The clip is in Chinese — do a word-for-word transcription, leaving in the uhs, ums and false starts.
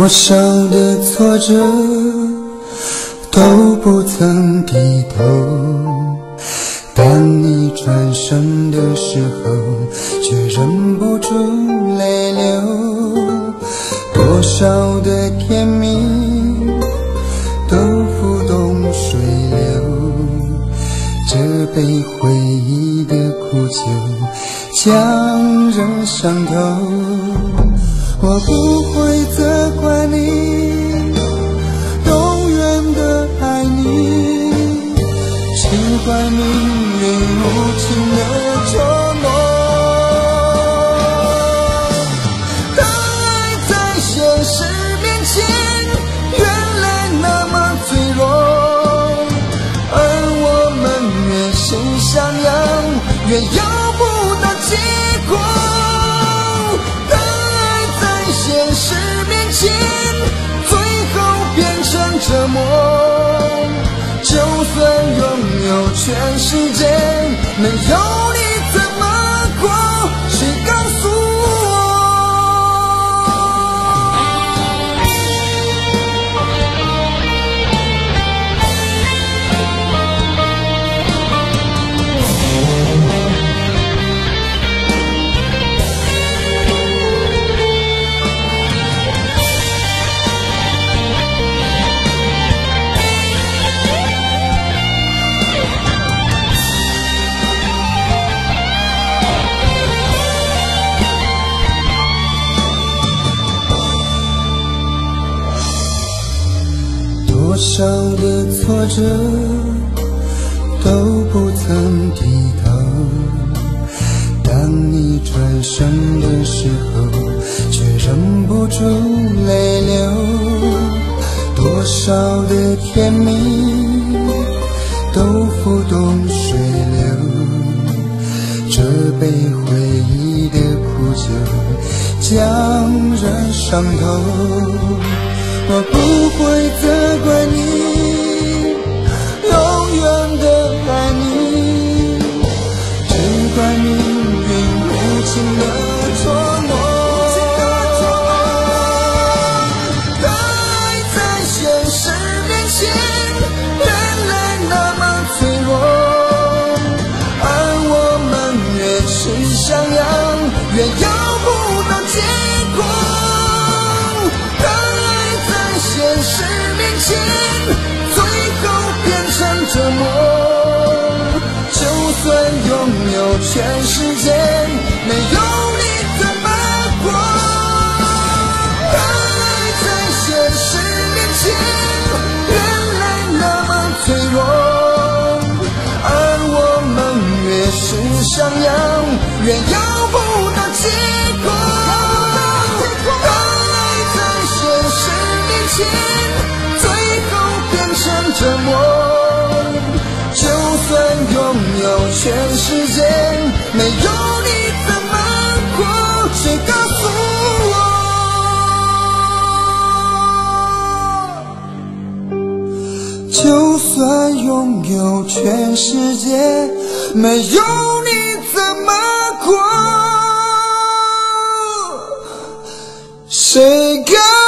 少的挫折都不曾低头，当你转身的时候，却忍不住泪流。多少的甜蜜都付动水流，这杯回忆的苦酒将人伤透。我不会责怪你，永远的爱你，只怪命运无情的捉弄。当爱在现实面前原来那么脆弱，而我们越是想要越要不到结果。现实面前最后变成折磨，就算拥有全世界，没有你怎么过？谁告诉多少的挫折都不曾低头，当你转身的时候，却忍不住泪流。多少的甜蜜都付动水流，这杯回忆的苦酒将人伤透。我不会责怪你，永远的爱你，只怪命运无情的捉弄。当爱在现实面前原来那么脆弱，而我们越是想要越要不到结果。现实面前最后变成折磨，就算拥有全世界，没有你怎么过？爱在现实面前原来那么脆弱，而我们越是想要越要不到结果。爱在现实最后变成折磨，就算拥有全世界，没有你怎么过？谁告诉我？就算拥有全世界，没有你怎么过？谁告